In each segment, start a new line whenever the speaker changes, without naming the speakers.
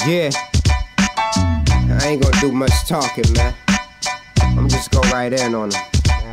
Yeah, I ain't gonna do much talking, man. I'm just go right in on them.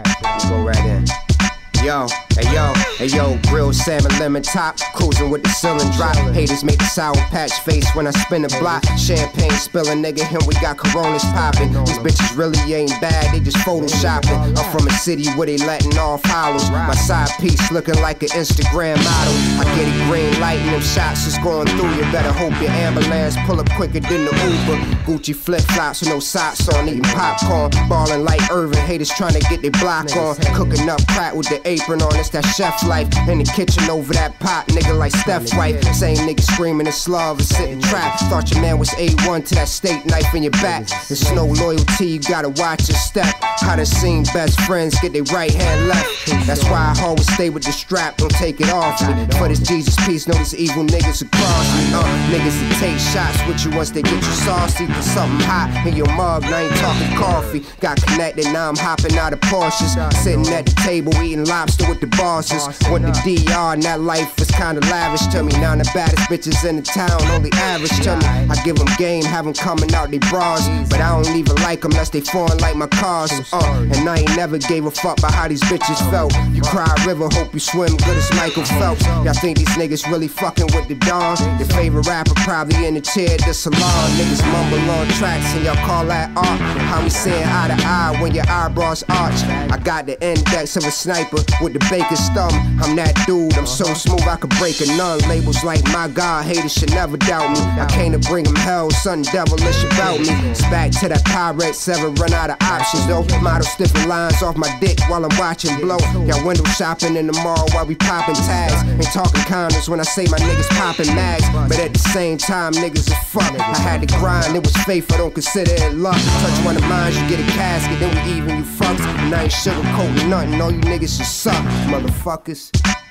Go right in. Yo, hey yo, grilled salmon lemon top, cruising with the ceiling drop. Haters make the sour patch face when I spin the block. Champagne spilling, nigga, him we got Coronas popping. These bitches really ain't bad, they just photoshopping. I'm from a city where they letting off hollows. My side piece looking like an Instagram model. I get a green light and them shots is going through. You better hope your ambulance pull up quicker than the Uber. Gucci flip flops with no socks on, eating popcorn, ballin' like Irvin. Haters trying to get their block on, cooking up crack with the apron on. It's that chef life in the kitchen over that pot, nigga like Steph wife. Same nigga screaming in slov and sitting trapped. Thought your man was A1 to that steak knife in your back. There's no loyalty, you gotta watch your step. I done seen best friends get their right hand left. That's why I always stay with the strap, don't take it off me. For this Jesus peace, know this evil niggas across me. Niggas that take shots with you once they get you saucy. Put something hot in your mug, now I ain't talking coffee. Got connected, now I'm hopping out of Porsches. Sitting at the table eating lobster with the bosses. Went to DR and that life was kinda lavish to me. Now the baddest bitches in the town only average to me. I give them game, have them coming out they bras, but I don't even like them unless they foreign like my cars. And I ain't never gave a fuck about how these bitches felt. You cry a river, hope you swim good as Michael Phelps. Y'all think these niggas really fucking with the dawn? Your favorite rapper probably in the chair at the salon. Niggas mumble on tracks and y'all call that art. How we saying eye to eye when your eyebrows arch? I got the index of a sniper with the baker's thumb. I'm that dude, I'm so smooth I could break a nun. Labels like my God, haters should never doubt me. I came to bring them hell, something devilish about me. It's back to that Pyrex, ever run out of options though. Model stiffing lines off my dick while I'm watching blow. Y'all window shopping in the mall while we popping tags. Ain't talking condoms when I say my niggas popping mags, but at the same time niggas is fuck. I had to grind, it was faith, I don't consider it luck. Touch one of mine, you get a casket, then we even you fucks. And I ain't sugarcoating nothing, all you niggas just suck, motherfuckers.